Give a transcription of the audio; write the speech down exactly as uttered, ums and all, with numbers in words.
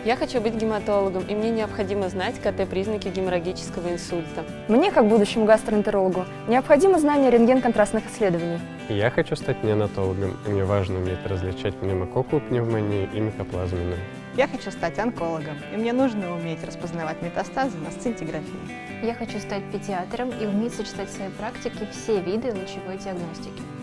Я хочу быть гематологом, и мне необходимо знать КТ-признаки геморрагического инсульта. Мне, как будущему гастроэнтерологу, необходимо знание рентген-контрастных исследований. Я хочу стать неонатологом, и мне важно уметь различать пневмококковую пневмонию и микоплазменную. Я хочу стать онкологом, и мне нужно уметь распознавать метастазы на сцинтиграфии. Я хочу стать педиатром и уметь сочетать в своей практике все виды лучевой диагностики.